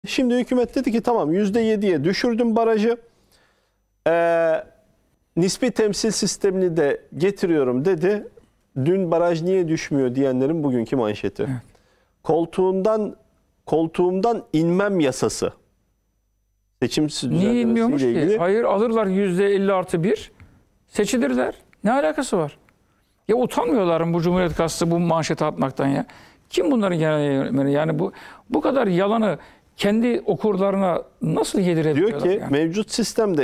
Şimdi hükümet dedi ki tamam %7'ye düşürdüm barajı. Nispi temsil sistemini de getiriyorum dedi. Dün baraj niye düşmüyor diyenlerin bugünkü manşeti. Evet. Koltuğumdan inmem yasası. Seçim niye inmiyormuş ilgili. ki? Hayır, alırlar %50+1 seçilirler. Ne alakası var? Ya utanmıyorlar mı bu Cumhuriyet Gazetesi bu manşeti atmaktan ya? Kim bunların genel yönetmeni? Yani bu kadar yalanı kendi okurlarına nasıl yedirebiliyorlar? Diyor ki yani? Mevcut sistemde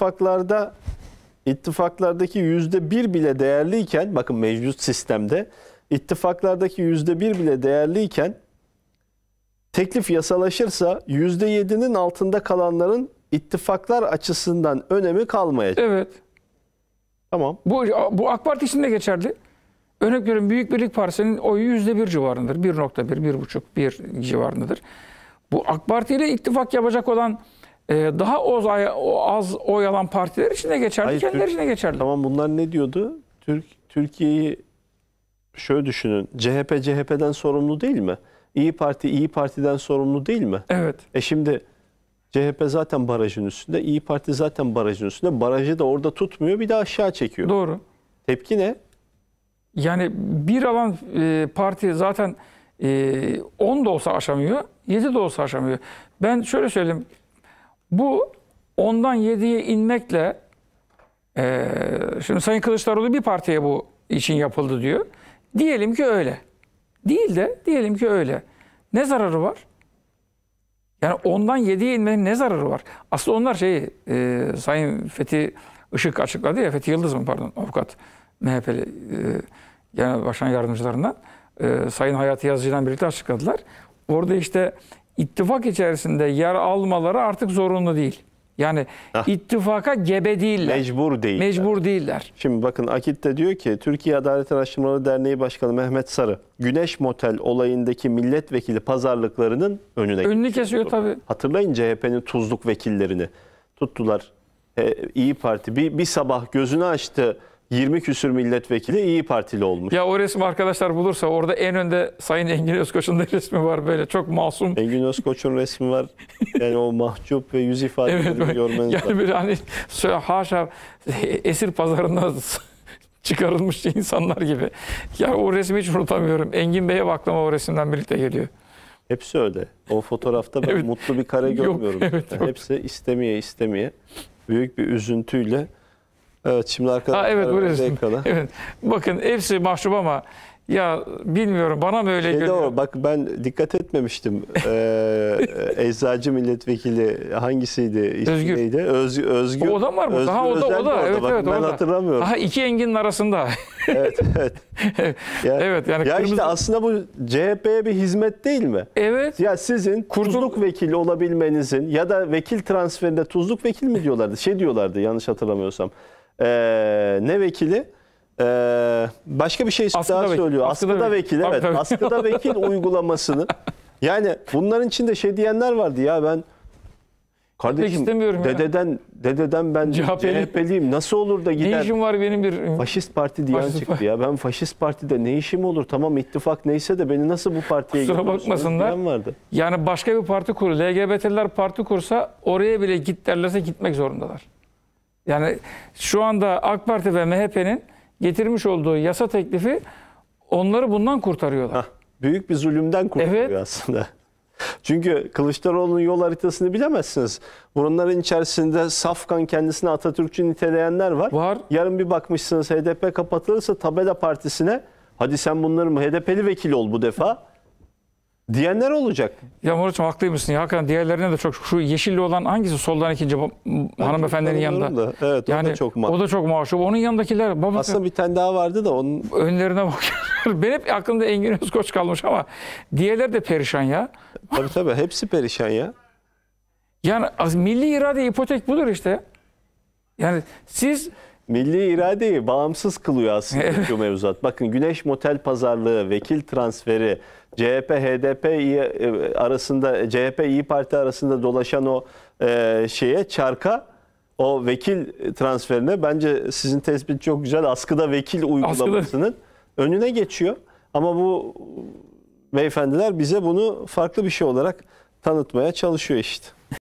ittifaklardaki %1 bile değerliyken, bakın mevcut sistemde ittifaklardaki %1 bile değerliyken teklif yasalaşırsa %7'nin altında kalanların ittifaklar açısından önemi kalmayacak. Evet. Tamam. Bu AK Parti için de geçerli. Örnek veriyorum, Büyük Birlik Partisi'nin oyu %1 civarındadır. 1.1, 1.5, 1 civarındadır. Bu AK Parti ile ittifak yapacak olan daha az oy alan partiler için de geçerli, hayır, kendileri için de geçerli. Tamam, bunlar ne diyordu? Türkiye'yi şöyle düşünün. CHP'den sorumlu değil mi? İyi Parti'den sorumlu değil mi? Evet. Şimdi CHP zaten barajın üstünde, İyi Parti zaten barajın üstünde. Barajı da orada tutmuyor, bir de aşağı çekiyor. Doğru. Tepki ne? Yani bir alan parti zaten 10 da olsa aşamıyor, 7 de olsa aşamıyor. Ben şöyle söyleyeyim. Bu 10'dan 7'ye inmekle şimdi Sayın Kılıçdaroğlu bir partiye bu için yapıldı diyor. Diyelim ki öyle. Değil de diyelim ki öyle. Ne zararı var? Yani 10'dan 7'ye inmenin ne zararı var? Aslında onlar Sayın Fethi Işık açıkladı ya, Fethi Yıldız mı pardon, avukat MHP'li Genel Başkan Yardımcılarından Sayın Hayati Yazıcı'dan birlikte açıkladılar. Orada işte ittifak içerisinde yer almaları artık zorunlu değil. Yani ittifaka gebe değiller. Mecbur değil. Mecbur değiller. Şimdi bakın Akit de diyor ki Türkiye Adalet Araştırmaları Derneği Başkanı Mehmet Sarı, Güneş Motel olayındaki milletvekili pazarlıklarının önünü kesiyor tabii. Hatırlayın CHP'nin tuzluk vekillerini tuttular. İyi Parti bir sabah gözünü açtı. 20 küsür milletvekili İyi Partili olmuş. Ya o resim arkadaşlar bulursa orada en önde Sayın Engin Özkoç'un da resmi var, böyle çok masum. Engin Özkoç'un resmi var. Yani o mahcup ve yüz ifadelerini evet, görmeniz yani bir hani haşa esir pazarında çıkarılmış insanlar gibi. Ya o resmi hiç unutamıyorum. Engin Bey'e aklıma o resimden birlikte geliyor. Hepsi öyle. O fotoğrafta ben evet. mutlu bir kare görmüyorum. Yok, evet, yani hepsi istemeye büyük bir üzüntüyle. Evet, şimdi arkadaşlar evet, evet. Bakın hepsi mahcup ama ya bilmiyorum, bana mı öyle geliyor? Bak ben dikkat etmemiştim. Eczacı milletvekili hangisiydi? Özgür. Neydi? Özgür. O da var mı? Daha o da. Evet, bak, evet, ben orada. hatırlamıyorum. Aha, iki Engin'in arasında. evet. Evet yani ya kırmızı... işte aslında bu CHP'ye bir hizmet değil mi? Evet. Ya sizin tuzluk vekili olabilmenizin ya da vekil transferinde tuzluk vekil mi diyorlardı? Diyorlardı yanlış hatırlamıyorsam. Ne vekili? Başka bir şey daha söylüyor. Askıda vekil. Evet. Tabii. Askıda vekil uygulamasını. Yani bunların içinde diyenler vardı ya, ben kardeşim dededen ben CHP'liyim. Nasıl olur da gider? Ne işim var benim bir faşist parti diyen çıktı ya. Ben faşist partide ne işim olur? Tamam, ittifak neyse de beni nasıl bu partiye götürürsünüz? Kusura bakmasınlar. Vardı. Yani başka bir parti kur, LGBT'liler parti kursa oraya bile git derlerse gitmek zorundalar. Yani şu anda AK Parti ve MHP'nin getirmiş olduğu yasa teklifi onları bundan kurtarıyorlar. Büyük bir zulümden kurtarıyor evet. aslında. Çünkü Kılıçdaroğlu'nun yol haritasını bilemezsiniz. Bunların içerisinde safkan kendisine Atatürkçü niteleyenler var. Yarın bir bakmışsınız HDP kapatılırsa tabela partisine hadi sen bunların HDP'li vekili ol bu defa diyenler olacak. Ya Murat'cığım haklıymışsın ya. Hakikaten diğerlerine de çok, şu yeşilli olan hangisi, soldan ikinci hanımefendinin yanında. Evet, yani o da çok mahcup. Onun yanındakiler. Aslında bir tane daha vardı da onun önlerine bakıyorlar. Benim hep aklımda Engin Özkoç kalmış ama diğerler de perişan ya. Tabii hepsi perişan ya. Yani milli irade ipotek budur işte. Yani siz milli iradeyi bağımsız kılıyor aslında şu mevzuat. Bakın Güneş Motel pazarlığı, vekil transferi, CHP, HDP arasında, CHP, İyi Parti arasında dolaşan o çarka, o vekil transferine bence sizin tespit çok güzel. Askıda vekil uygulamasının önüne geçiyor. Ama bu beyefendiler bize bunu farklı bir şey olarak tanıtmaya çalışıyor işte.